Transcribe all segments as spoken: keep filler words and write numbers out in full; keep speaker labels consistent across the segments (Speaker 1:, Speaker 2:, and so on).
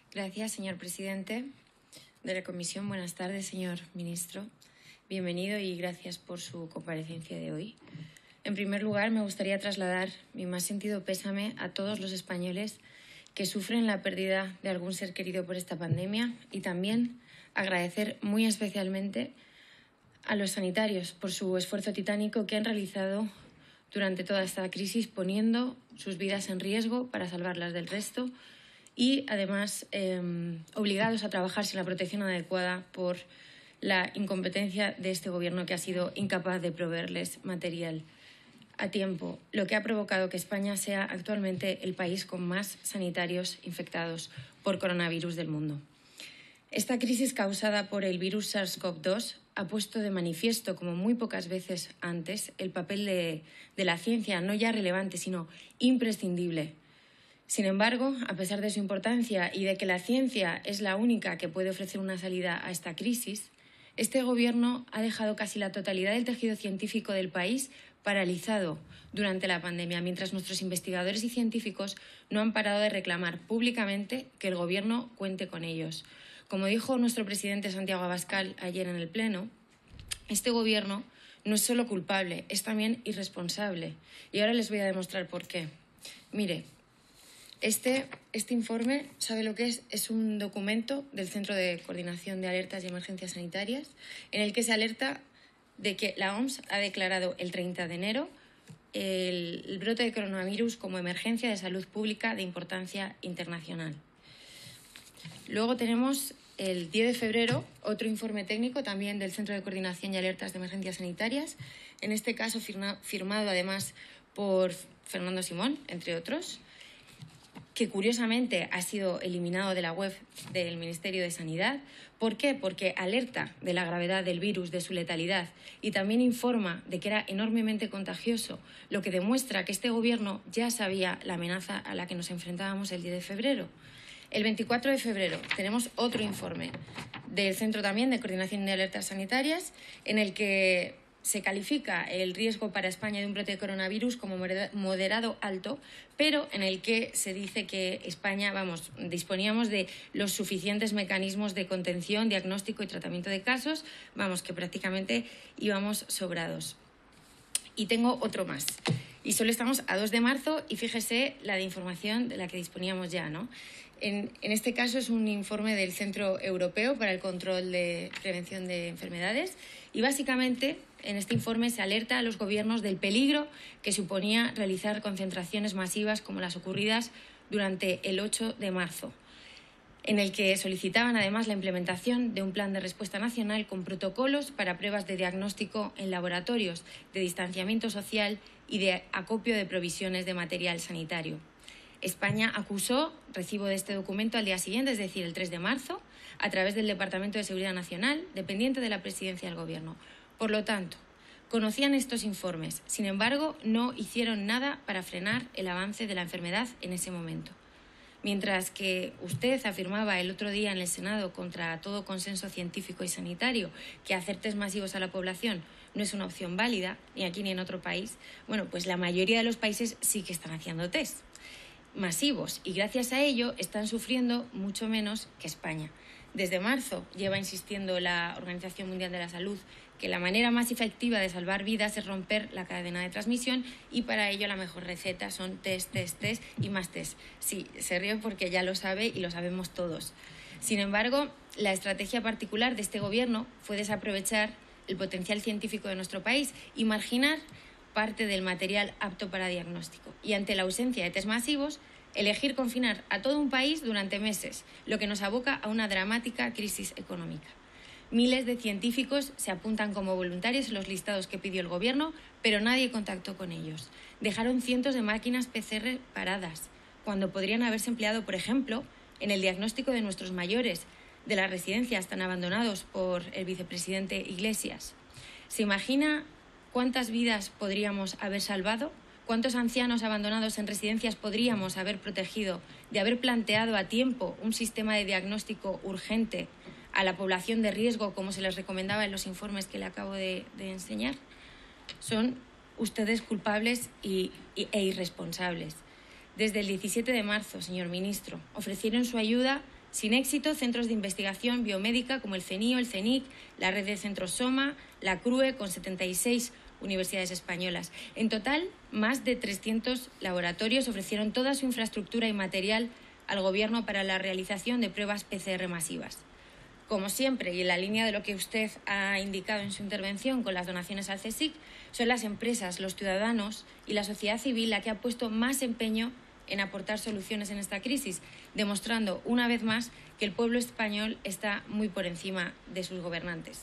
Speaker 1: Gracias, señor presidente de la Comisión. Buenas tardes, señor ministro. Bienvenido y gracias por su comparecencia de hoy. En primer lugar, me gustaría trasladar mi más sentido pésame a todos los españoles que sufren la pérdida de algún ser querido por esta pandemia y también agradecer muy especialmente a los sanitarios por su esfuerzo titánico que han realizado durante toda esta crisis, poniendo sus vidas en riesgo para salvarlas del resto y, además, eh, obligados a trabajar sin la protección adecuada por la incompetencia de este Gobierno, que ha sido incapaz de proveerles material a tiempo, lo que ha provocado que España sea actualmente el país con más sanitarios infectados por coronavirus del mundo. Esta crisis causada por el virus SARS CoV dos ha puesto de manifiesto, como muy pocas veces antes, el papel de, de la ciencia, no ya relevante, sino imprescindible. Sin embargo, a pesar de su importancia y de que la ciencia es la única que puede ofrecer una salida a esta crisis, este Gobierno ha dejado casi la totalidad del tejido científico del país paralizado durante la pandemia, mientras nuestros investigadores y científicos no han parado de reclamar públicamente que el Gobierno cuente con ellos. Como dijo nuestro presidente Santiago Abascal ayer en el Pleno, este Gobierno no es solo culpable, es también irresponsable. Y ahora les voy a demostrar por qué. Mire, este, este informe, ¿sabe lo que es? Es un documento del Centro de Coordinación de Alertas y Emergencias Sanitarias en el que se alerta de que la O M S ha declarado el treinta de enero el, el brote de coronavirus como emergencia de salud pública de importancia internacional. Luego tenemos el diez de febrero otro informe técnico también del Centro de Coordinación y Alertas de Emergencias Sanitarias, en este caso firma, firmado además por Fernando Simón, entre otros, que curiosamente ha sido eliminado de la web del Ministerio de Sanidad. ¿Por qué? Porque alerta de la gravedad del virus, de su letalidad, y también informa de que era enormemente contagioso, lo que demuestra que este Gobierno ya sabía la amenaza a la que nos enfrentábamos el diez de febrero. El veinticuatro de febrero tenemos otro informe del Centro también de Coordinación de Alertas Sanitarias en el que se califica el riesgo para España de un brote de coronavirus como moderado alto, pero en el que se dice que España, vamos, disponíamos de los suficientes mecanismos de contención, diagnóstico y tratamiento de casos, vamos, que prácticamente íbamos sobrados. Y tengo otro más. Y solo estamos a dos de marzo y fíjese la de información de la que disponíamos ya, ¿no? En, en este caso es un informe del Centro Europeo para el Control de Prevención de Enfermedades y básicamente en este informe se alerta a los gobiernos del peligro que suponía realizar concentraciones masivas como las ocurridas durante el ocho de marzo, en el que solicitaban además la implementación de un plan de respuesta nacional con protocolos para pruebas de diagnóstico en laboratorios, de distanciamiento social y de acopio de provisiones de material sanitario. España acusó recibo de este documento al día siguiente, es decir, el tres de marzo, a través del Departamento de Seguridad Nacional, dependiente de la Presidencia del Gobierno. Por lo tanto, conocían estos informes, sin embargo, no hicieron nada para frenar el avance de la enfermedad en ese momento. Mientras que usted afirmaba el otro día en el Senado, contra todo consenso científico y sanitario, que hacer test masivos a la población no es una opción válida, ni aquí ni en otro país, bueno, pues la mayoría de los países sí que están haciendo test masivos y gracias a ello están sufriendo mucho menos que España. Desde marzo lleva insistiendo la Organización Mundial de la Salud que la manera más efectiva de salvar vidas es romper la cadena de transmisión y para ello la mejor receta son test, test, test y más test. Sí, se ríe porque ya lo sabe y lo sabemos todos. Sin embargo, la estrategia particular de este Gobierno fue desaprovechar el potencial científico de nuestro país y marginar parte del material apto para diagnóstico. Y ante la ausencia de test masivos, elegir confinar a todo un país durante meses, lo que nos aboca a una dramática crisis económica. Miles de científicos se apuntan como voluntarios en los listados que pidió el Gobierno, pero nadie contactó con ellos. Dejaron cientos de máquinas P C R paradas, cuando podrían haberse empleado, por ejemplo, en el diagnóstico de nuestros mayores, de las residencias tan abandonados por el vicepresidente Iglesias. ¿Se imagina cuántas vidas podríamos haber salvado? ¿Cuántos ancianos abandonados en residencias podríamos haber protegido de haber planteado a tiempo un sistema de diagnóstico urgente a la población de riesgo, como se les recomendaba en los informes que le acabo de, de enseñar? Son ustedes culpables y, y, e irresponsables. Desde el diecisiete de marzo, señor ministro, ofrecieron su ayuda Sin éxito, centros de investigación biomédica como el CENIO, el CENIC, la red de centros SOMA, la CRUE, con setenta y seis universidades españolas. En total, más de trescientos laboratorios ofrecieron toda su infraestructura y material al Gobierno para la realización de pruebas P C R masivas. Como siempre, y en la línea de lo que usted ha indicado en su intervención con las donaciones al CSIC, son las empresas, los ciudadanos y la sociedad civil la que ha puesto más empeño en aportar soluciones en esta crisis, demostrando una vez más que el pueblo español está muy por encima de sus gobernantes.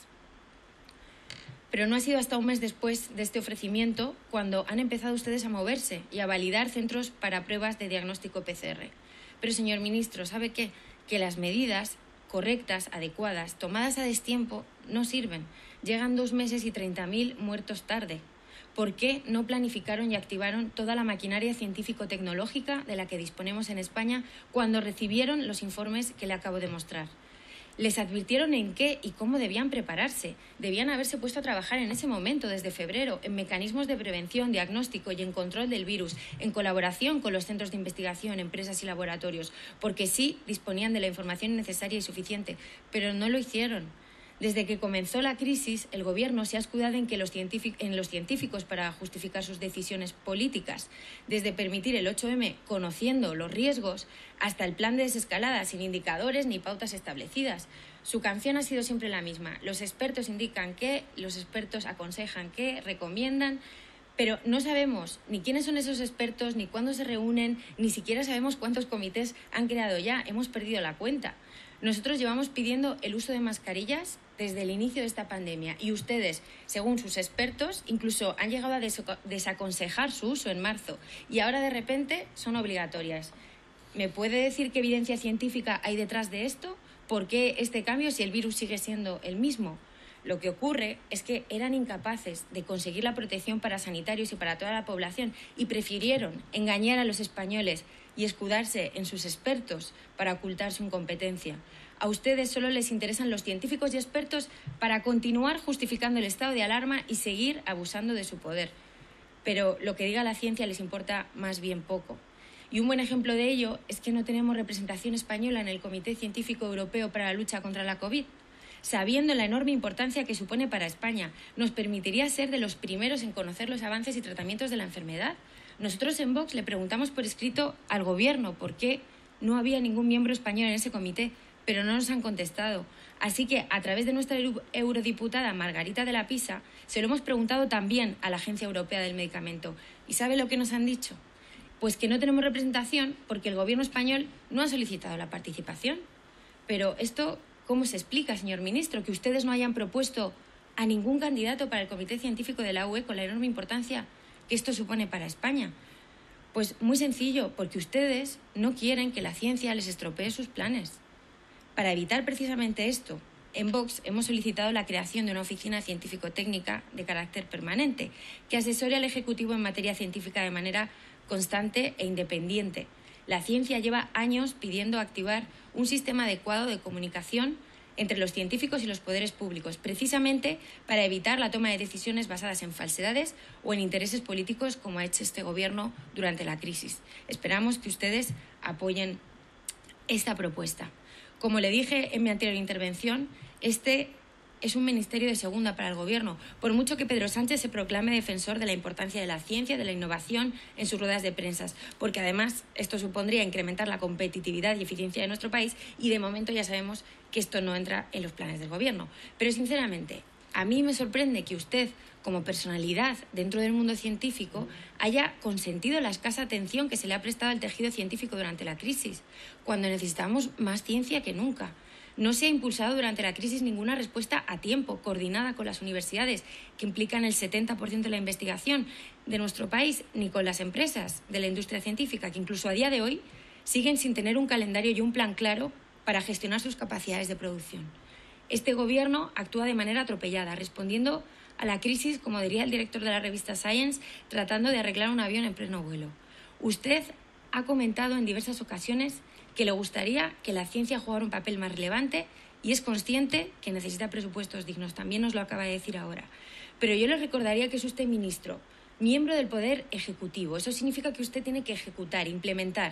Speaker 1: Pero no ha sido hasta un mes después de este ofrecimiento cuando han empezado ustedes a moverse y a validar centros para pruebas de diagnóstico P C R. Pero, señor ministro, ¿sabe qué? Que las medidas correctas, adecuadas, tomadas a destiempo, no sirven. Llegan dos meses y treinta mil muertos tarde. ¿Por qué no planificaron y activaron toda la maquinaria científico-tecnológica de la que disponemos en España cuando recibieron los informes que le acabo de mostrar? Les advirtieron en qué y cómo debían prepararse. Debían haberse puesto a trabajar en ese momento, desde febrero, en mecanismos de prevención, diagnóstico y en control del virus, en colaboración con los centros de investigación, empresas y laboratorios, porque sí disponían de la información necesaria y suficiente, pero no lo hicieron. Desde que comenzó la crisis, el Gobierno se ha escudado en, que los en los científicos para justificar sus decisiones políticas, desde permitir el ocho eme conociendo los riesgos hasta el plan de desescalada sin indicadores ni pautas establecidas. Su canción ha sido siempre la misma. Los expertos indican que, los expertos aconsejan que, recomiendan, pero no sabemos ni quiénes son esos expertos, ni cuándo se reúnen, ni siquiera sabemos cuántos comités han creado ya. Hemos perdido la cuenta. Nosotros llevamos pidiendo el uso de mascarillas desde el inicio de esta pandemia y ustedes, según sus expertos, incluso han llegado a desaconsejar su uso en marzo y ahora de repente son obligatorias. ¿Me puede decir qué evidencia científica hay detrás de esto? ¿Por qué este cambio si el virus sigue siendo el mismo? Lo que ocurre es que eran incapaces de conseguir la protección para sanitarios y para toda la población y prefirieron engañar a los españoles y escudarse en sus expertos para ocultar su incompetencia. A ustedes solo les interesan los científicos y expertos para continuar justificando el estado de alarma y seguir abusando de su poder. Pero lo que diga la ciencia les importa más bien poco. Y un buen ejemplo de ello es que no tenemos representación española en el Comité Científico Europeo para la Lucha contra la COVID. Sabiendo la enorme importancia que supone para España, nos permitiría ser de los primeros en conocer los avances y tratamientos de la enfermedad. Nosotros en Vox le preguntamos por escrito al Gobierno por qué no había ningún miembro español en ese comité, pero no nos han contestado. Así que, a través de nuestra eurodiputada Margarita de la Pisa, se lo hemos preguntado también a la Agencia Europea del Medicamento. ¿Y sabe lo que nos han dicho? Pues que no tenemos representación porque el Gobierno español no ha solicitado la participación. Pero esto, ¿cómo se explica, señor ministro, que ustedes no hayan propuesto a ningún candidato para el Comité Científico de la U E con la enorme importancia que esto supone para España? Pues muy sencillo, porque ustedes no quieren que la ciencia les estropee sus planes. Para evitar precisamente esto, en Vox hemos solicitado la creación de una oficina científico-técnica de carácter permanente que asesore al Ejecutivo en materia científica de manera constante e independiente. La ciencia lleva años pidiendo activar un sistema adecuado de comunicación entre los científicos y los poderes públicos, precisamente para evitar la toma de decisiones basadas en falsedades o en intereses políticos, como ha hecho este Gobierno durante la crisis. Esperamos que ustedes apoyen esta propuesta. Como le dije en mi anterior intervención, este es un ministerio de segunda para el Gobierno, por mucho que Pedro Sánchez se proclame defensor de la importancia de la ciencia, de la innovación en sus ruedas de prensa, porque además esto supondría incrementar la competitividad y eficiencia de nuestro país y de momento ya sabemos que esto no entra en los planes del Gobierno. Pero sinceramente, a mí me sorprende que usted, como personalidad dentro del mundo científico, haya consentido la escasa atención que se le ha prestado al tejido científico durante la crisis, cuando necesitamos más ciencia que nunca. No se ha impulsado durante la crisis ninguna respuesta a tiempo, coordinada con las universidades, que implican el setenta por ciento de la investigación de nuestro país, ni con las empresas de la industria científica, que incluso a día de hoy siguen sin tener un calendario y un plan claro para gestionar sus capacidades de producción. Este Gobierno actúa de manera atropellada, respondiendo a la crisis, como diría el director de la revista Science, tratando de arreglar un avión en pleno vuelo. Usted ha comentado en diversas ocasiones que le gustaría que la ciencia jugara un papel más relevante y es consciente que necesita presupuestos dignos. También nos lo acaba de decir ahora. Pero yo le recordaría que es usted ministro, miembro del Poder Ejecutivo. Eso significa que usted tiene que ejecutar, implementar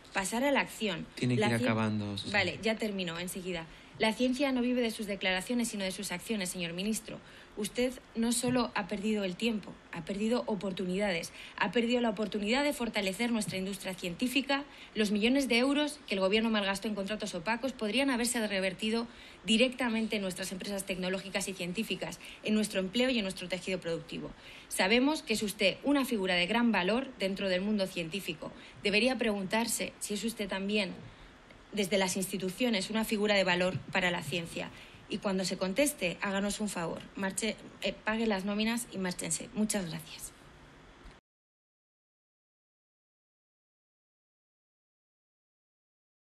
Speaker 1: pasar a la acción.
Speaker 2: Tiene que
Speaker 1: la
Speaker 2: ir acabando.
Speaker 1: Susana. Vale, ya termino enseguida. La ciencia no vive de sus declaraciones, sino de sus acciones, señor ministro. Usted no solo ha perdido el tiempo, ha perdido oportunidades. Ha perdido la oportunidad de fortalecer nuestra industria científica. Los millones de euros que el Gobierno malgastó en contratos opacos podrían haberse revertido directamente en nuestras empresas tecnológicas y científicas, en nuestro empleo y en nuestro tejido productivo. Sabemos que es usted una figura de gran valor dentro del mundo científico. Debería preguntarse si es usted también, desde las instituciones, una figura de valor para la ciencia. Y cuando se conteste, háganos un favor, marche, eh, pague las nóminas y márchense. Muchas gracias.